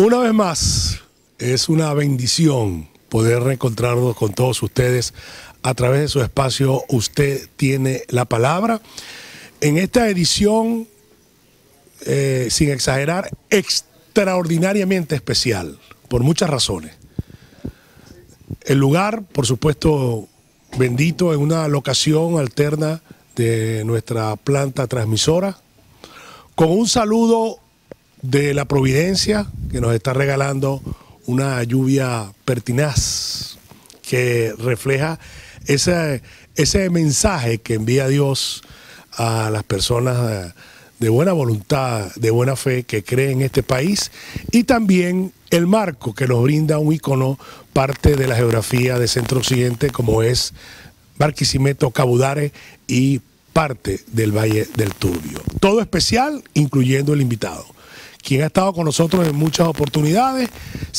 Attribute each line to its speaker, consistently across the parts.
Speaker 1: Una vez más, es una bendición poder reencontrarnos con todos ustedes a través de su espacio Usted tiene la palabra. En esta edición, sin exagerar, extraordinariamente especial, por muchas razones. El lugar, por supuesto, bendito, en una locación alterna de nuestra planta transmisora, con un saludo de la Providencia, que nos está regalando una lluvia pertinaz que refleja ese mensaje que envía Dios a las personas de buena voluntad, de buena fe, que creen en este país, y también el marco que nos brinda un ícono, parte de la geografía de Centro Occidente, como es Barquisimeto, Cabudare y parte del Valle del Turbio. Todo especial, incluyendo el invitado, quien ha estado con nosotros en muchas oportunidades,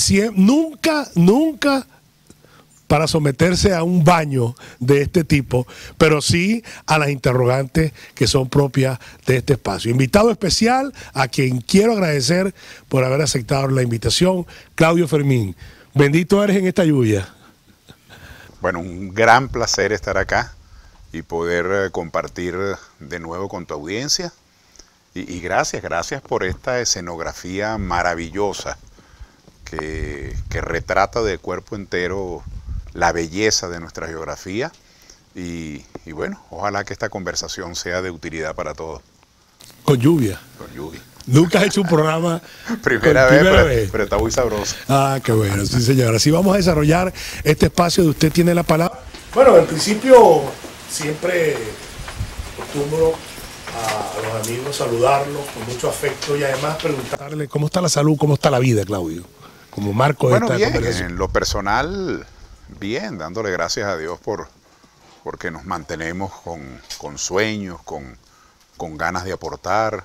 Speaker 1: nunca para someterse a un baño de este tipo, pero sí a las interrogantes que son propias de este espacio. Invitado especial, a quien quiero agradecer por haber aceptado la invitación, Claudio Fermín. Bendito eres en esta lluvia.
Speaker 2: Bueno, un gran placer estar acá y poder compartir de nuevo con tu audiencia. Y gracias por esta escenografía maravillosa que retrata de cuerpo entero la belleza de nuestra geografía. Y bueno, ojalá que esta conversación sea de utilidad para todos.
Speaker 1: Con lluvia.
Speaker 2: Con lluvia.
Speaker 1: Nunca has hecho un programa.
Speaker 2: Primera vez, pero está muy sabroso.
Speaker 1: Ah, qué bueno, sí señora. Así vamos a desarrollar este espacio de Usted tiene la palabra. Bueno, en principio siempre acostumbro a los amigos saludarlos con mucho afecto y además preguntarle cómo está la salud, cómo está la vida, Claudio, como marco de esta conversación.
Speaker 2: En lo personal, bien, dándole gracias a Dios porque nos mantenemos con sueños, con ganas de aportar.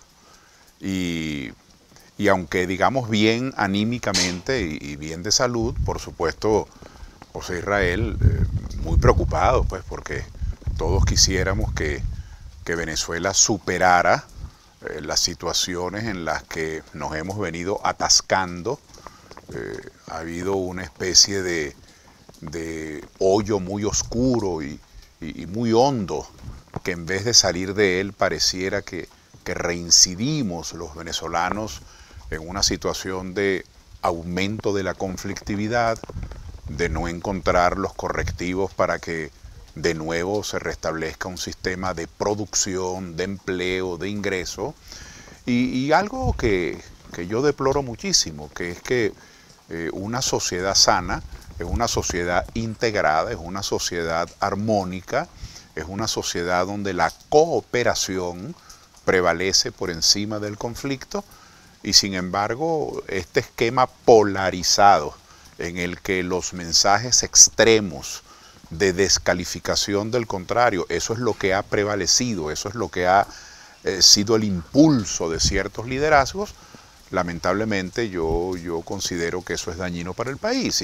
Speaker 2: Y aunque digamos bien anímicamente y bien de salud, por supuesto, José Israel, muy preocupado, pues, porque todos quisiéramos que Venezuela superara las situaciones en las que nos hemos venido atascando. Ha habido una especie de hoyo muy oscuro y muy hondo, que en vez de salir de él pareciera que reincidimos los venezolanos en una situación de aumento de la conflictividad, de no encontrar los correctivos para que de nuevo se restablezca un sistema de producción, de empleo, de ingreso, y algo que yo deploro muchísimo, que es que una sociedad sana es una sociedad integrada, es una sociedad armónica, es una sociedad donde la cooperación prevalece por encima del conflicto, y sin embargo este esquema polarizado en el que los mensajes extremos de descalificación del contrario, eso es lo que ha prevalecido, eso es lo que ha sido el impulso de ciertos liderazgos. Lamentablemente yo considero que eso es dañino para el país,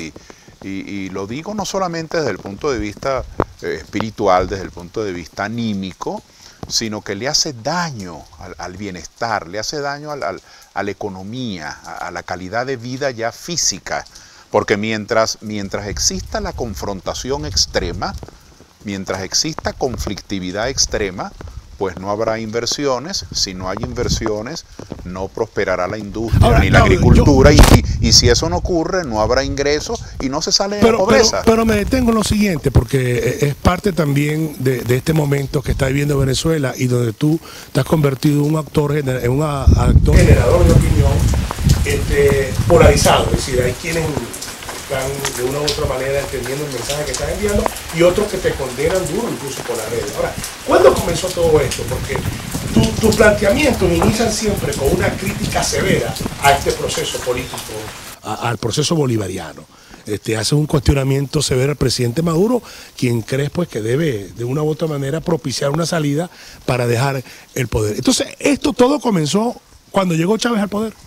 Speaker 2: y lo digo no solamente desde el punto de vista espiritual, desde el punto de vista anímico, sino que le hace daño al bienestar, le hace daño a la economía, a la calidad de vida ya física, porque mientras exista la confrontación extrema, mientras exista conflictividad extrema, pues no habrá inversiones. Si no hay inversiones, no prosperará la industria ni la agricultura, y si eso no ocurre, no habrá ingresos y no se sale de la pobreza.
Speaker 1: Pero me detengo en lo siguiente, porque es parte también de este momento que está viviendo Venezuela, y donde tú te has convertido en un actor generador de opinión polarizado. Es decir, hay quienes están de una u otra manera entendiendo el mensaje que estás enviando, y otros que te condenan duro incluso por las redes. Ahora, ¿cuándo comenzó todo esto? Porque tus planteamientos inician siempre con una crítica severa a este proceso político, al proceso bolivariano. Haces un cuestionamiento severo al presidente Maduro, quien crees pues que debe de una u otra manera propiciar una salida para dejar el poder. Entonces, esto todo comenzó cuando llegó Chávez al poder.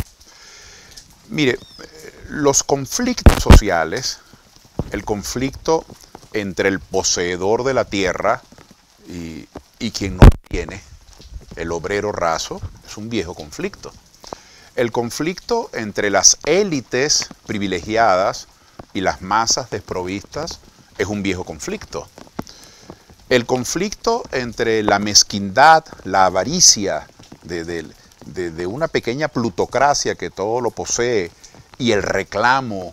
Speaker 2: Mire, los conflictos sociales, el conflicto entre el poseedor de la tierra y quien no tiene, el obrero raso, es un viejo conflicto. El conflicto entre las élites privilegiadas y las masas desprovistas es un viejo conflicto. El conflicto entre la mezquindad, la avaricia de una pequeña plutocracia que todo lo posee y el reclamo,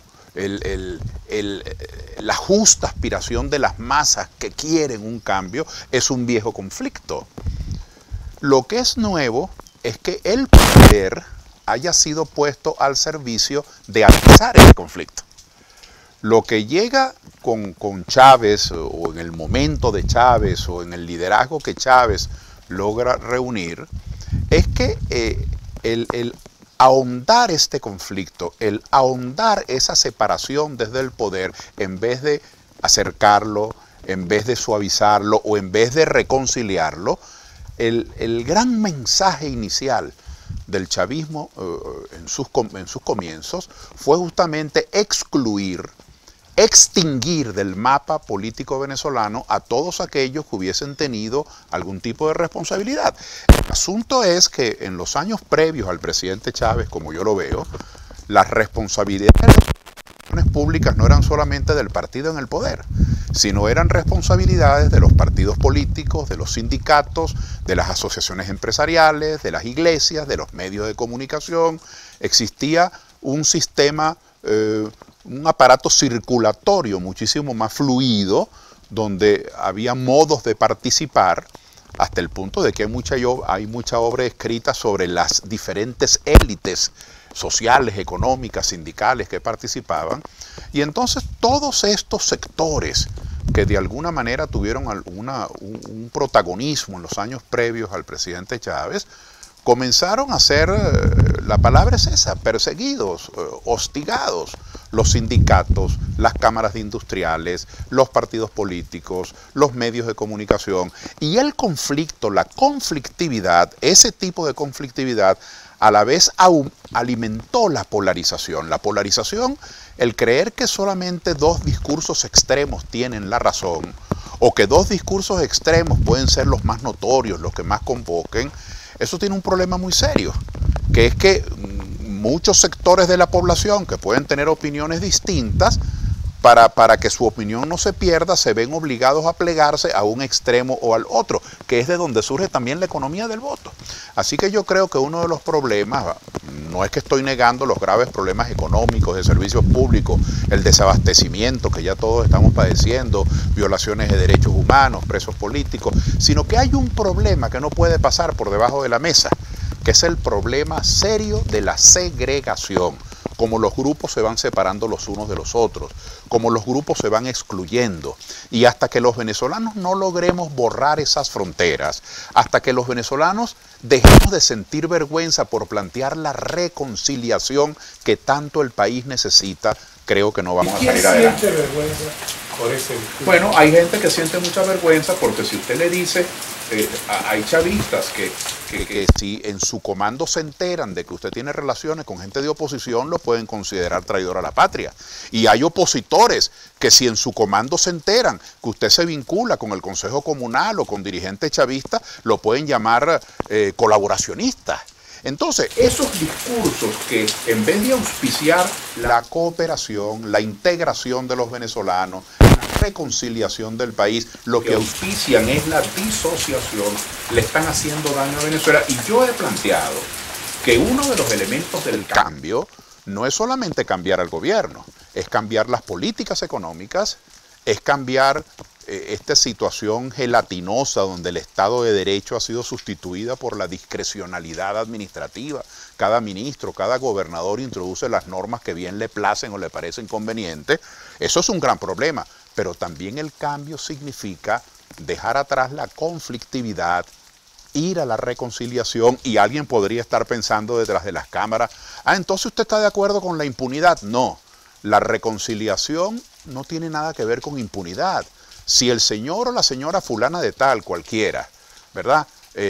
Speaker 2: la justa aspiración de las masas que quieren un cambio es un viejo conflicto. Lo que es nuevo es que el poder haya sido puesto al servicio de atizar ese conflicto. Lo que llega con Chávez, o en el momento de Chávez, o en el liderazgo que Chávez logra reunir, es que el ahondar este conflicto, el ahondar esa separación desde el poder, en vez de acercarlo, en vez de suavizarlo o en vez de reconciliarlo, el gran mensaje inicial del chavismo en sus comienzos fue justamente extinguir del mapa político venezolano a todos aquellos que hubiesen tenido algún tipo de responsabilidad. El asunto es que en los años previos al presidente Chávez, como yo lo veo, las responsabilidades de las instituciones públicas no eran solamente del partido en el poder, sino eran responsabilidades de los partidos políticos, de los sindicatos, de las asociaciones empresariales, de las iglesias, de los medios de comunicación. Existía un sistema, un aparato circulatorio muchísimo más fluido, donde había modos de participar, hasta el punto de que hay mucha obra escrita sobre las diferentes élites sociales, económicas, sindicales que participaban. Y entonces todos estos sectores que de alguna manera tuvieron un protagonismo en los años previos al presidente Chávez, comenzaron a ser, la palabra es esa, perseguidos, hostigados. Los sindicatos, las cámaras de industriales, los partidos políticos, los medios de comunicación. Y el conflicto, la conflictividad, ese tipo de conflictividad, a la vez alimentó la polarización. La polarización, el creer que solamente dos discursos extremos tienen la razón, o que dos discursos extremos pueden ser los más notorios, los que más convoquen, eso tiene un problema muy serio, que es que muchos sectores de la población que pueden tener opiniones distintas, para que su opinión no se pierda, se ven obligados a plegarse a un extremo o al otro, que es de donde surge también la economía del voto. Así que yo creo que uno de los problemas, no es que estoy negando los graves problemas económicos, de servicios públicos, el desabastecimiento que ya todos estamos padeciendo, violaciones de derechos humanos, presos políticos, sino que hay un problema que no puede pasar por debajo de la mesa, que es el problema serio de la segregación. Como los grupos se van separando los unos de los otros, como los grupos se van excluyendo. Y hasta que los venezolanos no logremos borrar esas fronteras, hasta que los venezolanos dejemos de sentir vergüenza por plantear la reconciliación que tanto el país necesita, creo que no vamos a salir adelante.
Speaker 1: ¿Quién siente vergüenza por ese discurso?
Speaker 2: Bueno, hay gente que siente mucha vergüenza porque si usted le dice, hay chavistas que si en su comando se enteran de que usted tiene relaciones con gente de oposición, lo pueden considerar traidor a la patria. Y hay opositores que si en su comando se enteran que usted se vincula con el Consejo Comunal o con dirigentes chavistas, lo pueden llamar colaboracionista. Entonces, esos discursos que en vez de auspiciar la cooperación, la integración de los venezolanos, la reconciliación del país, lo que auspician es la disociación, le están haciendo daño a Venezuela. Y yo he planteado que uno de los elementos del cambio no es solamente cambiar al gobierno, es cambiar las políticas económicas, es cambiar esta situación gelatinosa donde el Estado de Derecho ha sido sustituida por la discrecionalidad administrativa. Cada ministro, cada gobernador introduce las normas que bien le placen o le parecen convenientes. Eso es un gran problema, pero también el cambio significa dejar atrás la conflictividad, ir a la reconciliación. Y alguien podría estar pensando detrás de las cámaras, entonces usted está de acuerdo con la impunidad. No, la reconciliación no tiene nada que ver con impunidad. Si el señor o la señora fulana de tal, cualquiera, ¿verdad?,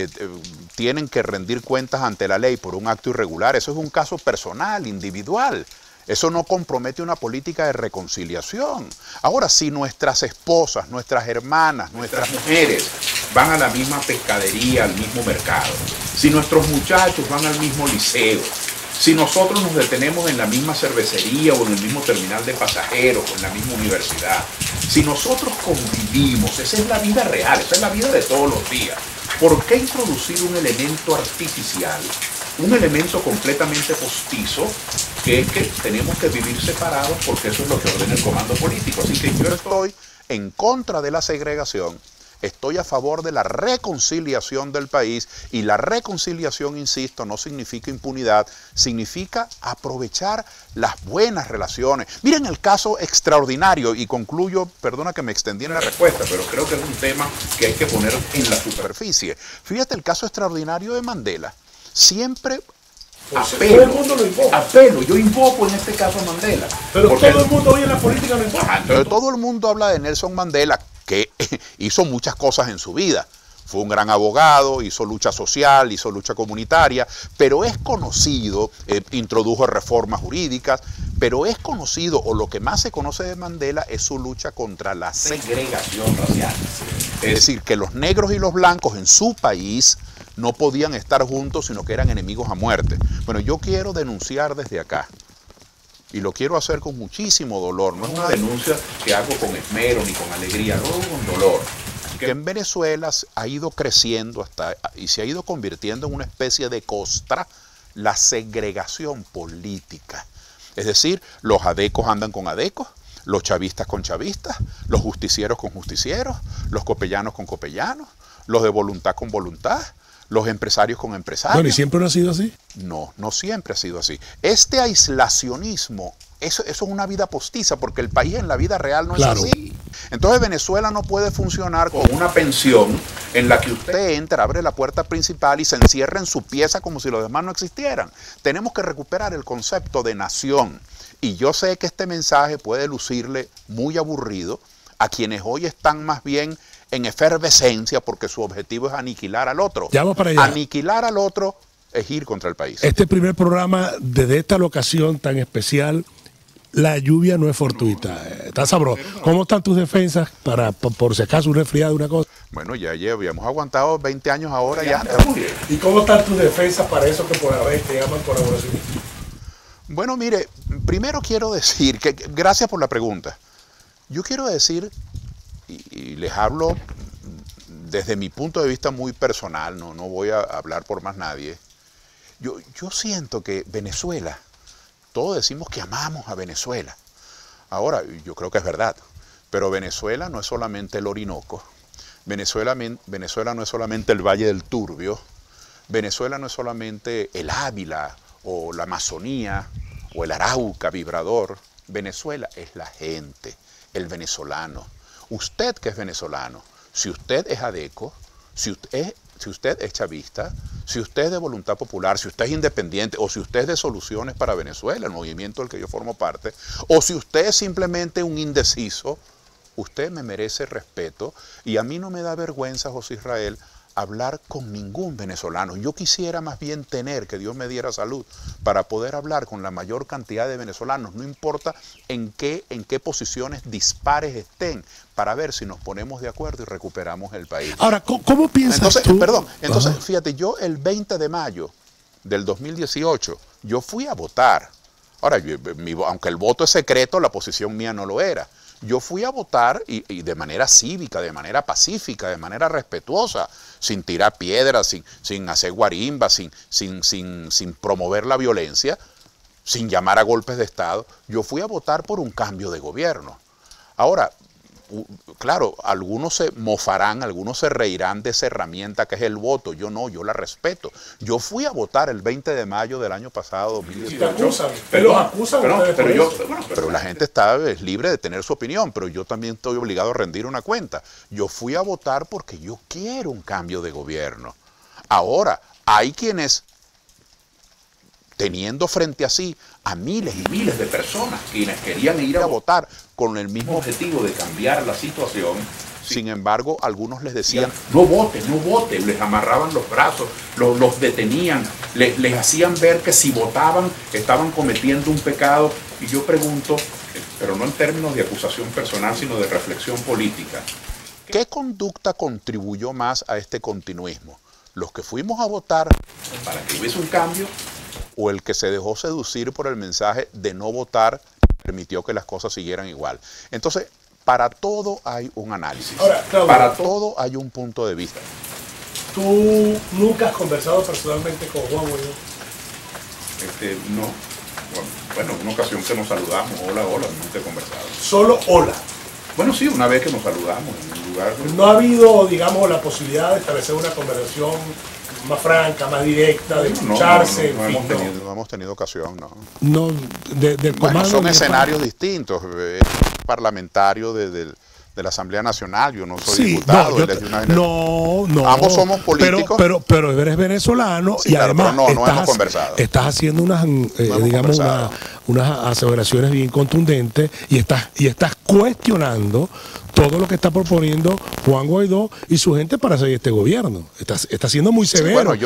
Speaker 2: tienen que rendir cuentas ante la ley por un acto irregular, eso es un caso personal, individual. Eso no compromete una política de reconciliación. Ahora, si nuestras esposas, nuestras hermanas, nuestras mujeres van a la misma pescadería, al mismo mercado, si nuestros muchachos van al mismo liceo,
Speaker 3: Si nosotros nos detenemos en la misma cervecería o en el mismo terminal de pasajeros o en la misma universidad, si nosotros convivimos, esa es la vida real, esa es la vida de todos los días. ¿Por qué introducir un elemento artificial, un elemento completamente postizo, que es que tenemos que vivir separados porque eso es lo que ordena el comando político? Así que yo estoy
Speaker 2: en contra de la segregación, estoy a favor de la reconciliación del país, y la reconciliación, insisto, no significa impunidad, significa aprovechar las buenas relaciones. Miren el caso extraordinario, y concluyo, perdona que me extendí en la respuesta,
Speaker 3: pero creo que es un tema que hay que poner en la
Speaker 2: superficie. Fíjate el caso extraordinario de Mandela. Siempre
Speaker 3: apelo, todo el mundo lo invoca. Apelo, yo invoco en este caso a Mandela.
Speaker 1: Pero todo el mundo hoy en la política lo invoca.
Speaker 2: Pero todo el mundo habla de Nelson Mandela, que hizo muchas cosas en su vida. Fue un gran abogado, hizo lucha social, hizo lucha comunitaria, pero es conocido, introdujo reformas jurídicas, pero es conocido, o lo que más se conoce de Mandela, es su lucha contra la segregación racial. Es decir, que los negros y los blancos en su país no podían estar juntos, sino que eran enemigos a muerte. Bueno, yo quiero denunciar desde acá, y lo quiero hacer con muchísimo dolor.
Speaker 3: No es una denuncia que hago con esmero ni con alegría, no, con dolor.
Speaker 2: Que en Venezuela ha ido creciendo y se ha ido convirtiendo en una especie de costra la segregación política. Es decir, los adecos andan con adecos, los chavistas con chavistas, los justicieros con justicieros, los copellanos con copellanos, los de voluntad con voluntad, los empresarios con empresarios.
Speaker 1: Bueno, ¿y siempre no ha sido así?
Speaker 2: No, no siempre ha sido así. Este aislacionismo, eso es una vida postiza, porque el país en la vida real no es así. Entonces Venezuela no puede funcionar con una pensión en la que usted entra, abre la puerta principal y se encierra en su pieza como si los demás no existieran. Tenemos que recuperar el concepto de nación. Y yo sé que este mensaje puede lucirle muy aburrido a quienes hoy están más bien en efervescencia, porque su objetivo es aniquilar al otro.
Speaker 1: Ya vamos para allá.
Speaker 2: Aniquilar al otro es ir contra el país.
Speaker 1: Este primer programa desde esta locación tan especial, la lluvia no es fortuita. Está sabroso. ¿Cómo están tus defensas para, por si acaso, un resfriado, una cosa?
Speaker 2: Bueno, ya habíamos aguantado 20 años ahora ya.
Speaker 1: ¿Y cómo están tus defensas para eso que por haber te llaman colaboración?
Speaker 2: Bueno, mire, primero quiero decir que, gracias por la pregunta. Yo quiero decir, y les hablo desde mi punto de vista muy personal, no voy a hablar por más nadie. Yo siento que Venezuela, todos decimos que amamos a Venezuela. Ahora, yo creo que es verdad, pero Venezuela no es solamente el Orinoco, Venezuela no es solamente el Valle del Turbio, Venezuela no es solamente el Ávila o la Amazonía o el Arauca vibrador. Venezuela es la gente, el venezolano. Usted que es venezolano, si usted es adeco, si usted es chavista, si usted es de Voluntad Popular, si usted es independiente, o si usted es de Soluciones para Venezuela, el movimiento del que yo formo parte, o si usted es simplemente un indeciso, usted me merece respeto, y a mí no me da vergüenza, José Israel, hablar con ningún venezolano. Yo quisiera más bien tener, que Dios me diera salud, para poder hablar con la mayor cantidad de venezolanos, no importa en qué posiciones dispares estén, para ver si nos ponemos de acuerdo y recuperamos el país.
Speaker 1: Ahora, ¿cómo piensas tú?
Speaker 2: Entonces, fíjate, yo el 20 de mayo del 2018, yo fui a votar. Ahora, aunque el voto es secreto, la posición mía no lo era. Yo fui a votar y de manera cívica, de manera pacífica, de manera respetuosa, sin tirar piedras, sin hacer guarimba, sin promover la violencia, sin llamar a golpes de Estado. Yo fui a votar por un cambio de gobierno. Ahora, claro, algunos se mofarán, algunos se reirán de esa herramienta que es el voto. Yo no, yo la respeto. Yo fui a votar el 20 de mayo del año pasado, 2018. Pero la gente es libre de tener su opinión, pero yo también estoy obligado a rendir una cuenta. Yo fui a votar porque yo quiero un cambio de gobierno. Ahora, hay quienes, teniendo frente a sí a miles y miles de personas quienes querían ir a votar con el mismo objetivo de cambiar la situación, sin embargo, algunos les decían, no voten, les amarraban los brazos, los detenían, les hacían ver que si votaban estaban cometiendo un pecado. Y yo pregunto, pero no en términos de acusación personal, sino de reflexión política, ¿qué conducta contribuyó más a este continuismo? ¿Los que fuimos a votar para que hubiese un cambio, o el que se dejó seducir por el mensaje de no votar permitió que las cosas siguieran igual. Entonces, para todo hay un análisis.
Speaker 1: Ahora, Claudio,
Speaker 2: para todo hay un punto de vista.
Speaker 1: ¿Tú nunca has conversado personalmente con Juan Guaidó?
Speaker 3: No. Bueno, en una ocasión que nos saludamos, hola, hola, nunca he conversado.
Speaker 1: Solo hola.
Speaker 3: Bueno, sí, una vez que nos saludamos en un lugar.
Speaker 1: No ha habido, digamos, la posibilidad de establecer una conversación más franca, más directa, de escucharse.
Speaker 2: No hemos tenido ocasión, no.
Speaker 1: No, del
Speaker 2: Bueno,
Speaker 1: comando
Speaker 2: son
Speaker 1: ni
Speaker 2: escenarios distintos. Es parlamentario de la Asamblea Nacional, yo no soy
Speaker 1: Sí,
Speaker 2: diputado.
Speaker 1: no,
Speaker 2: él es de una-
Speaker 1: no.
Speaker 2: Ambos somos políticos.
Speaker 1: Pero eres venezolano
Speaker 2: Sí,
Speaker 1: y
Speaker 2: claro,
Speaker 1: además
Speaker 2: pero no hemos conversado.
Speaker 1: estás haciendo unas,
Speaker 2: hemos
Speaker 1: digamos,
Speaker 2: conversado.
Speaker 1: unas aseveraciones bien contundentes y estás cuestionando todo lo que está proponiendo Juan Guaidó y su gente para seguir este gobierno. Está siendo muy severo.
Speaker 2: bueno,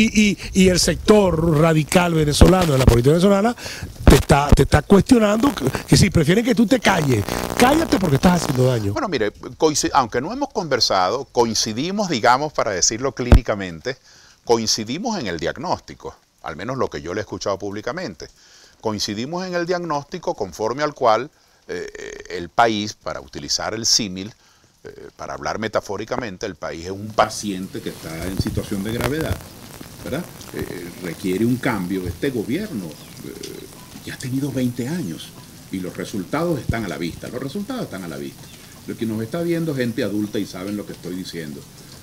Speaker 1: Y el sector radical venezolano, de la política venezolana, te está cuestionando que si prefieren que tú te calles. Cállate porque estás haciendo daño.
Speaker 2: Bueno, mire, aunque no hemos conversado, coincidimos, digamos, para decirlo clínicamente, coincidimos en el diagnóstico, al menos lo que yo le he escuchado públicamente. Coincidimos en el diagnóstico conforme al cual el país, para utilizar el símil, para hablar metafóricamente, el país es un paciente que está en situación de gravedad, ¿verdad? Requiere un cambio. Este gobierno ya ha tenido 20 años y los resultados están a la vista. Los resultados están a la vista. Lo que nos está viendo gente adulta y saben lo que estoy diciendo.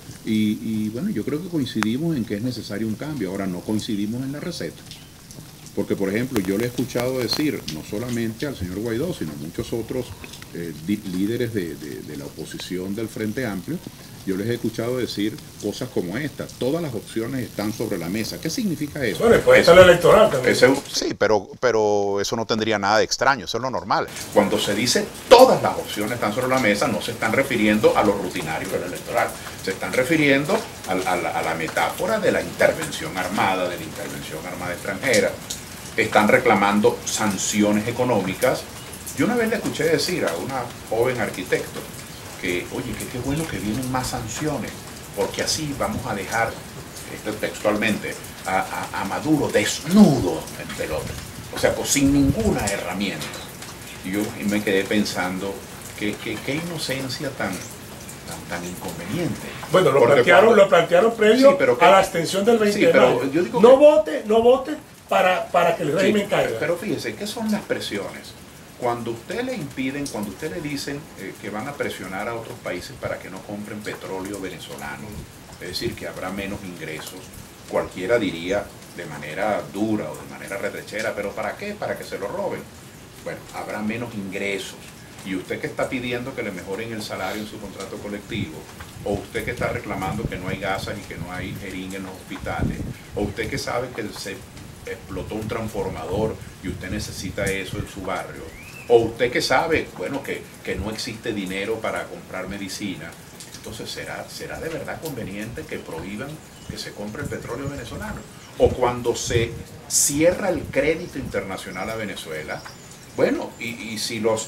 Speaker 2: Y bueno, yo creo que coincidimos en que es necesario un cambio. Ahora no coincidimos en la receta. Porque, por ejemplo, yo le he escuchado decir, no solamente al señor Guaidó, sino a muchos otros líderes de la oposición del Frente Amplio, yo les he escuchado decir cosas como esta: todas las opciones están sobre la mesa. ¿Qué significa eso?
Speaker 1: Bueno, puede estar el electoral también.
Speaker 2: Sí, pero eso no tendría nada de extraño, eso es lo normal.
Speaker 3: Cuando se dice todas las opciones están sobre la mesa, no se están refiriendo a lo rutinario del electoral. Se están refiriendo a la metáfora de la intervención armada extranjera. Están reclamando sanciones económicas. Yo una vez le escuché decir a una joven arquitecto que, oye, que qué bueno que vienen más sanciones, porque así vamos a dejar, textualmente, a Maduro desnudo en pelota, o sea, pues sin ninguna herramienta. Y yo me quedé pensando, qué inocencia tan inconveniente.
Speaker 1: Bueno, lo plantearon previo
Speaker 3: Sí, pero
Speaker 1: a la extensión del 20
Speaker 3: Sí,
Speaker 1: de
Speaker 3: pero
Speaker 1: mayo.
Speaker 3: yo digo
Speaker 1: No
Speaker 3: que-
Speaker 1: vote para que el régimen caiga.
Speaker 3: Pero fíjese, ¿qué son las presiones? Cuando usted le impiden, cuando usted le dicen que van a presionar a otros países para que no compren petróleo venezolano, es decir, que habrá menos ingresos, cualquiera diría de manera dura o de manera retrechera, ¿pero para qué? Para que se lo roben. Bueno, habrá menos ingresos. Y usted que está pidiendo que le mejoren el salario en su contrato colectivo, o usted que está reclamando que no hay gasas y que no hay jeringa en los hospitales, o usted que sabe que se explotó un transformador y usted necesita eso en su barrio, o usted que sabe, bueno, que no existe dinero para comprar medicina, entonces ¿será de verdad conveniente que prohíban que se compre el petróleo venezolano? O cuando se cierra el crédito internacional a Venezuela, bueno, y si los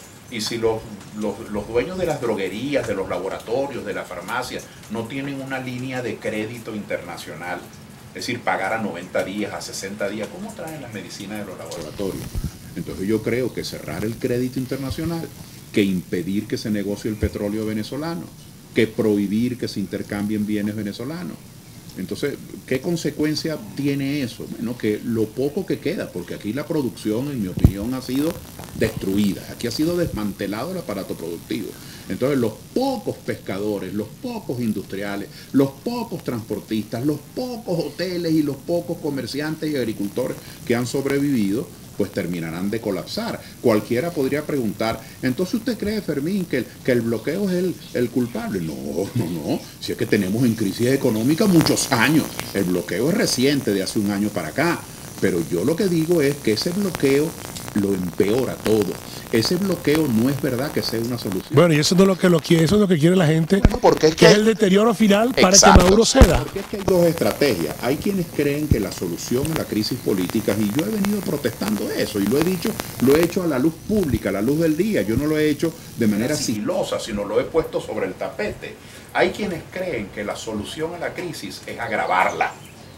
Speaker 3: dueños de las droguerías, de los laboratorios, de la farmacia, no tienen una línea de crédito internacional, es decir, pagar a 90 días, a 60 días, ¿cómo traen las medicinas de los laboratorios? Entonces yo creo que cerrar el crédito internacional, que impedir que se negocie el petróleo venezolano, que prohibir que se intercambien bienes venezolanos. Entonces, ¿qué consecuencia tiene eso? Bueno, que lo poco que queda, porque aquí la producción, en mi opinión, ha sido destruida. Aquí ha sido desmantelado el aparato productivo. Entonces, los pocos pescadores, los pocos industriales, los pocos transportistas, los pocos hoteles y los pocos comerciantes y agricultores que han sobrevivido, pues terminarán de colapsar. Cualquiera podría preguntar, ¿entonces usted cree, Fermín, que el bloqueo es el culpable? No. Si es que tenemos en crisis económica muchos años. El bloqueo es reciente, de hace un año para acá. Pero yo lo que digo es que ese bloqueo lo empeora todo. Ese bloqueo no es verdad que sea una solución.
Speaker 1: Bueno, y eso es lo que quiere la gente,
Speaker 2: Bueno, porque
Speaker 1: que es el deterioro final para
Speaker 2: Exacto.
Speaker 1: que Maduro ceda.
Speaker 2: Porque es que hay dos estrategias. Hay quienes creen que la solución a la crisis política, y yo he venido protestando eso, y lo he dicho, lo he hecho a la luz pública, a la luz del día. Yo no lo he hecho de manera
Speaker 3: sigilosa, sino lo he puesto sobre el tapete. Hay quienes creen que la solución a la crisis es agravarla.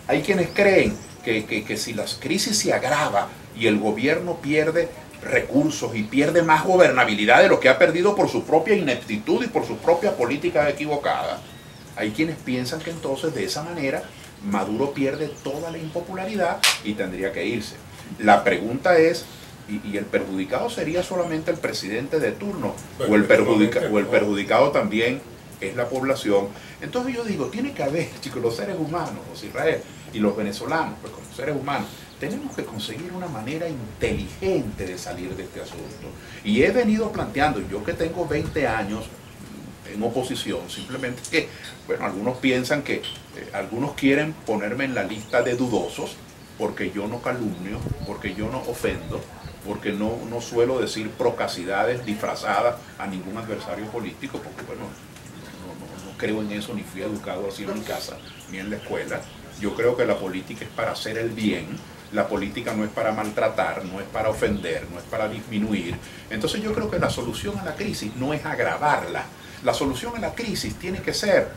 Speaker 3: Hay quienes creen que si la crisis se agrava y el gobierno pierde recursos y pierde más gobernabilidad de lo que ha perdido por su propia ineptitud y por sus propias políticas equivocadas, hay quienes piensan que entonces de esa manera Maduro pierde toda la impopularidad y tendría que irse. La pregunta es, ¿y el perjudicado sería solamente el presidente de turno? ¿O el perjudicado también es la población? Entonces yo digo, tiene que haber, chicos, los seres humanos, los Israel y los venezolanos, pues como seres humanos, tenemos que conseguir una manera inteligente de salir de este asunto. Y he venido planteando, yo que tengo 20 años en oposición, simplemente que, bueno, algunos piensan que, algunos quieren ponerme en la lista de dudosos, porque yo no calumnio, porque yo no ofendo, porque no suelo decir procacidades disfrazadas a ningún adversario político, porque bueno, no creo en eso, ni fui educado así en mi casa, ni en la escuela. Yo creo que la política es para hacer el bien, la política no es para maltratar, no es para ofender, no es para disminuir. Entonces yo creo que la solución a la crisis no es agravarla. La solución a la crisis tiene que ser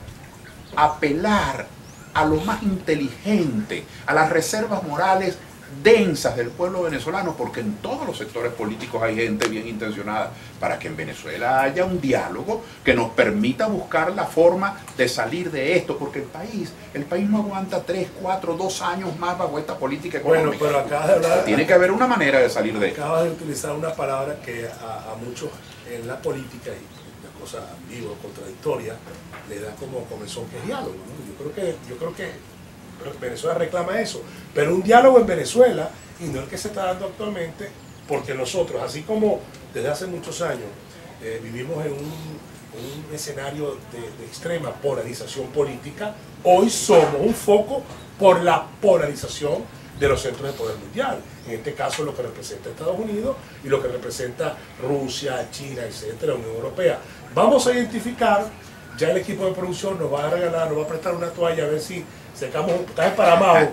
Speaker 3: apelar a lo más inteligente, a las reservas morales densas del pueblo venezolano, porque en todos los sectores políticos hay gente bien intencionada para que en Venezuela haya un diálogo que nos permita buscar la forma de salir de esto, porque el país no aguanta 3, 4, 2 años más bajo esta política económica.
Speaker 1: Bueno, pero acabas de hablar,
Speaker 3: tiene que haber una manera de salir de esto.
Speaker 1: Acabas de utilizar una palabra que a muchos en la política, y una cosa ambigua, contradictoria, le da como comezón, que es diálogo, ¿no? Yo creo que Venezuela reclama eso, pero un diálogo en Venezuela, y no el que se está dando actualmente, porque nosotros, así como desde hace muchos años vivimos en un escenario de extrema polarización política, hoy somos un foco por la polarización de los centros de poder mundial. En este caso lo que representa Estados Unidos y lo que representa Rusia, China, etcétera, Unión Europea. Vamos a identificar, ya el equipo de producción nos va a regalar, nos va a prestar una toalla a ver si secamos, está esparamado,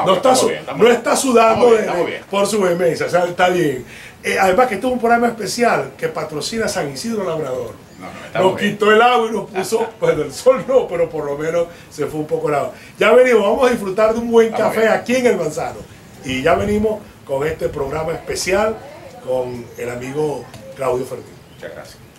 Speaker 1: no está sudando por su vehemencia, o sea, está bien. Además que esto es un programa especial que patrocina San Isidro Labrador. Nos quitó el agua y nos puso, bueno, el sol no, pero por lo menos se fue un poco el agua. Ya venimos, vamos a disfrutar de un buen café aquí en El Manzano. Y ya venimos con este programa especial con el amigo Claudio Fertín.
Speaker 3: Muchas gracias.